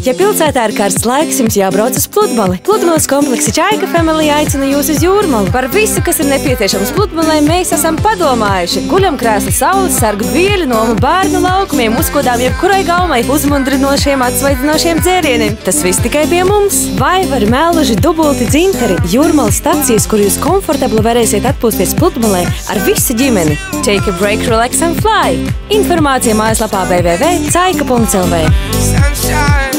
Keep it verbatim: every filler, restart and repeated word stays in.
Ja pilsētā ir karsts laiks, jums jābrauc uz pludmali. Pludmales kompleksi Čaika Family aicina jūs uz Jūrmalu. Par visu, kas ir nepieciešams pludmalē, mēs esam padomājuši. Guļamkrēsli, saules sargu, vieļu nomu, bērnu laukumiem, uzkodām jebkurai gaumai, uzmundrinošiem, atsvaidzinošiem dzērieniem. Tas viss tikai pie mums. Vaivari, melži, dubulti, dzintari. Jūrmalas stacijas, kur jūs komfortabli varēsiet atpūsties pludmalē ar visu ģimeni. Take a break, relax and fly. Informācija mājaslapā w w w punkt caika punkt l v.